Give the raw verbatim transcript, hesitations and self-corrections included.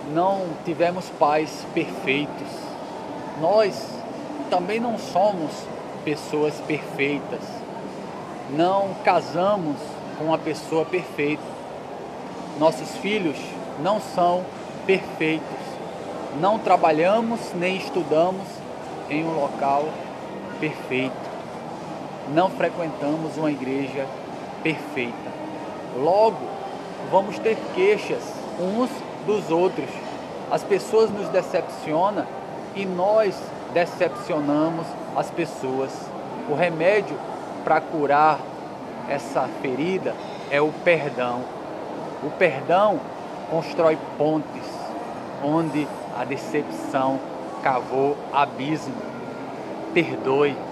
não tivemos pais perfeitos. Nós também não somos pessoas perfeitas. Não casamos com uma pessoa perfeita. Nossos filhos não são perfeitos. Não trabalhamos nem estudamos em um local perfeito. Não frequentamos uma igreja perfeita. Logo, vamos ter queixas uns dos outros. As pessoas nos decepcionam e nós decepcionamos as pessoas. O remédio para curar essa ferida é o perdão. O perdão constrói pontes onde a decepção cavou abismo. Perdoe.